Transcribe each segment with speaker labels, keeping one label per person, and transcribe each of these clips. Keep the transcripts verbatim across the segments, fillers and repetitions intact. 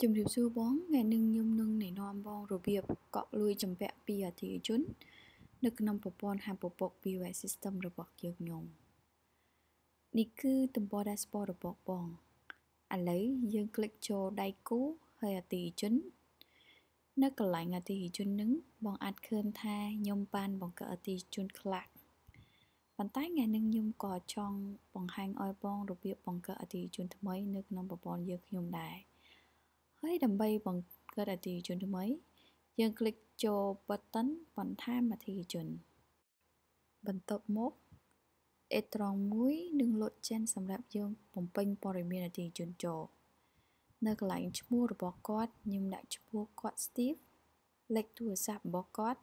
Speaker 1: ជំរាបសួរបងថ្ងៃនេះខ្ញុំនឹងណែនាំបងរបៀបកក់លុយចំពាក់ពីអតិថិជននៅក្នុងប្រព័ន្ធ Hangpopok ពី អូ អេស System របស់យើងខ្ញុំនេះគឺទំព័រ dashboard របស់បងឥឡូវយើងคลิกចូលដៃគូហើយអតិថិជននៅកន្លែងអតិថិជននឹងបងអាចឃើញថាខ្ញុំបានបង្កើតអតិថិជនខ្លះប៉ុន្តែថ្ងៃនេះខ្ញុំក៏ចង់បង្ហាញឲ្យបងរបៀបបង្កើតអតិថិជនថ្មីនៅក្នុងប្រព័ន្ធយើងខ្ញុំដែរហើយដើម្បីបង្កើតអតិថិជនថ្មីយើងคลิกចូល button បន្ថែមអតិថិជនបន្ទាប់មកអេត្រង់មួយនឹងលោតចេញសម្រាប់យើងបំពេញព័ត៌មានអតិថិជនចូលនៅកន្លែងឈ្មោះរបស់គាត់ខ្ញុំដាក់ឈ្មោះគាត់ Steve លេខទូរស័ព្ទរបស់គាត់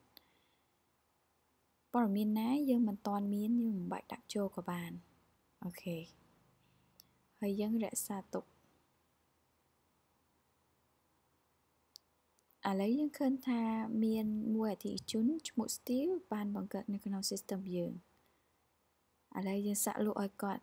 Speaker 1: ព័ត៌មានណាយើងមិនតាន់មានយើងមិនបាច់ដាក់ចូលក៏បានអូខេហើយយើងរក្សាទុកឥឡូវយើងឃើញថាមានមួយអតិថិជនឈ្មោះ Steve បានបង្កើតនៅក្នុង system យើងឥឡូវយើងសាក់លក់ឲ្យគាត់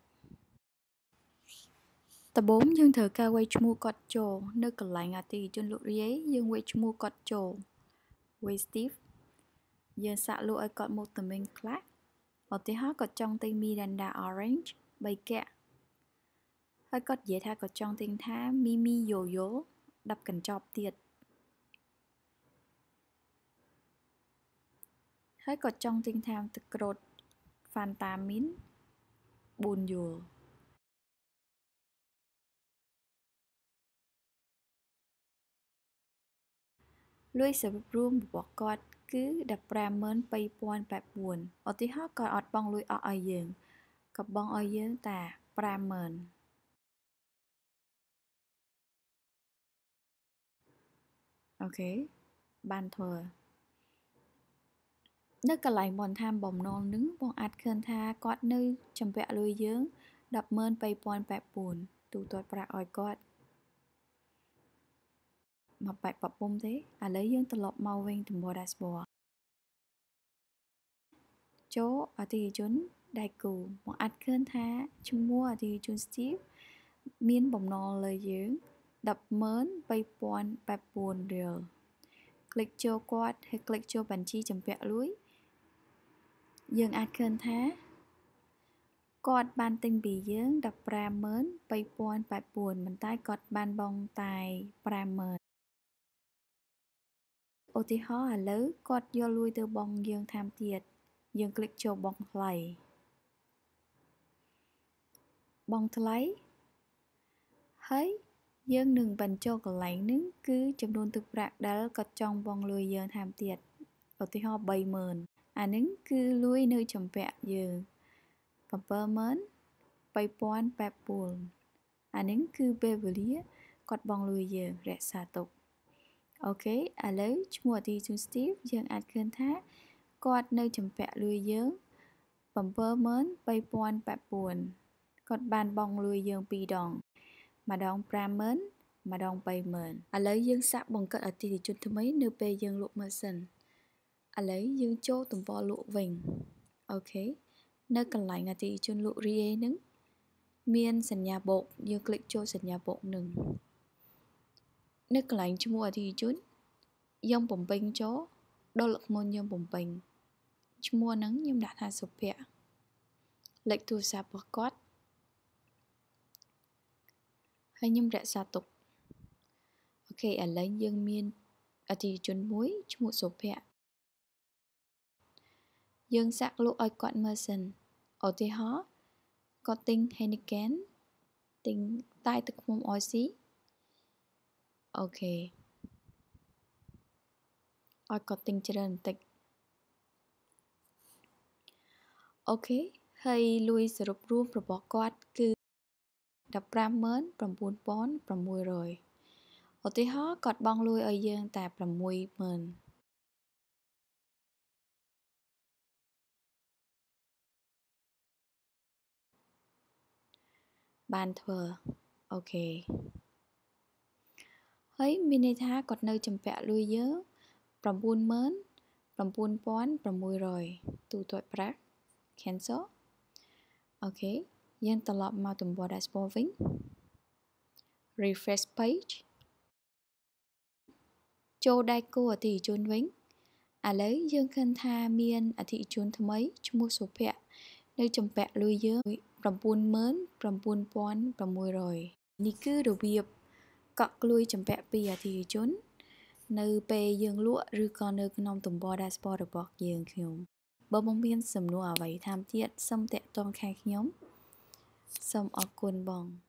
Speaker 1: ដំបូងយើងត្រូវការវាយឈ្មោះគាត់ចូលនៅកន្លែងអតិថិជនលក់រាយយើងវាយឈ្មោះគាត់ចូលវាយ Steve យើងសាក់លក់ឲ្យគាត់មកតំណែងខ្លះឧទាហរណ៍គាត់ចង់ទិញ Miranda Orange បីកាក់ហើយគាត់និយាយថាគាត់ចង់ទិញថា Mimi Yo-Yo ដប់កញ្ចប់ទៀតហើយគាត់ចង់ទិញថាទឹកក្រូច Fanta Mint បួនយួរលុយសរុបរួមរបស់គាត់គឺដប់ប្រាំម៉ឺនពីរពាន់ប្រាំបួនឧទាហរណ៍គាត់អត់បង់លុយអស់ឲ្យយើងគាត់បង់ឲ្យយើងតែប្រាំម៉ឺនអូខេបានធ្វើនៅកន្លែងបន្ថែមបំណុលនឹងបងអាចឃើញថាគាត់នៅចំពាក់លុយយើងដប់ម៉ឺនពីរពាន់ប្រាំបួនទូទាត់ប្រាក់ឲ្យគាត់មកបែបបពុំទេឥឡូវយើងត្រឡប់មកវិញទំព័រ dashboard ចូលអតិថិជនដៃគូបងអាចឃើញថាឈ្មោះអតិថិជន Steve មានបំណុលលើយើងដប់ម៉ឺនពីរពាន់ប្រាំបួនរៀលคลิกចូលគាត់ហើយคลิกចូលបញ្ជីចំពាក់លុយយើងអាចឃើញថាគាត់បានទិញពីយើងដប់ប្រាំម៉ឺនពីរពាន់ប្រាំបួនប៉ុន្តែគាត់បានបង់តែប្រាំម៉ឺនឧទាហរណ៍ឥឡូវគាត់យកលុយទៅបង់យើងថែមទៀតយើងคลิกចូលបង់ថ្លៃបង់ថ្លៃហើយយើងនឹងបញ្ចូលកន្លែងហ្នឹងគឺចំនួនទឹកប្រាក់ដែលគាត់ចង់បង់លុយយើងថែមទៀតឧទាហរណ៍បីម៉ឺនអាហ្នឹងគឺលុយនៅចំពាក់យើងbảyម៉ឺនពីរពាន់ប្រាំបួនអាហ្នឹងគឺពេលវេលាគាត់បង់លុយយើងរក្សាទុកអូខេឥឡូវឈ្មោះអតិថិជន Steve យើងអាចឃើញថាគាត់នៅចំពាក់លុយយើងbảyម៉ឺនពីរពាន់ប្រាំបួនគាត់បានបង់លុយយើងពីរដងម្ដងប្រាំម៉ឺនម្ដងបីម៉ឺនឥឡូវយើងសាកបង្កើតអតិថិជនថ្មីនៅពេលយើងលក់ម៉ាស៊ីនឥឡូវយើងចូលទំព័រលក់វិញអូខេនៅកន្លែងអតិថិជនលក់រាយហ្នឹងមានសញ្ញាបូកយើងคลิกចូលសញ្ញាបូកនឹងនៅកន្លែងឈ្មោះអតិថិជនយើងបំពេញចូលដល់លក្ខមុនយើងបំពេញឈ្មោះហ្នឹងខ្ញុំដាក់ថាសុភ័ក្រលេខទូរស័ព្ទរបស់គាត់ហើយខ្ញុំរក្សាទុកអូខេឥឡូវយើងមានអតិថិជនមួយឈ្មោះសុភ័ក្រយើងសាក់លក់ឲ្យគាត់មើលសិនឧទាហរណ៍គាត់ទិញ Heineken ទិញតែទឹកឃ្មុំ អ ស៊ី អូខេឲ្យគាត់ទិញច្រើនបន្តិចអូខេហើយលុយសរុបរួមរបស់គាត់គឺដប់ប្រាំម៉ឺនប្រាំបួនពាន់ប្រាំមួយរយឧទាហរណ៍គាត់បង់លុយឲ្យយើងតែប្រាំមួយម៉ឺនបានធ្វើអូខេហើយមានន័យថាគាត់នៅចំពាក់លុយយើងប្រាំបួនម៉ឺនប្រាំបួនពាន់ប្រាំមួយរយទូទាត់ប្រាក់ cancel អូខេយើងត្រឡប់មកទំព័រ dashboard វិញ refresh page ចូលដៃគូអតិថិជនវិញឥឡូវយើងឃើញថាមានអតិថិជនថ្មីឈ្មោះសុភ័ក្រនៅចំពាក់លុយយើងnine nine nine six hundredនេះគឺរបៀបកក់លុយចំពាក់ពីអតិថិជននៅពេលយើងលក់ឬក៏នៅក្នុងទំព័រ dashboard របស់យើងខ្ញុំបើបងមានសំណួរអ្វីតាមទៀតសូមតាក់ទងខាងខ្ញុំសូមអរគុណបង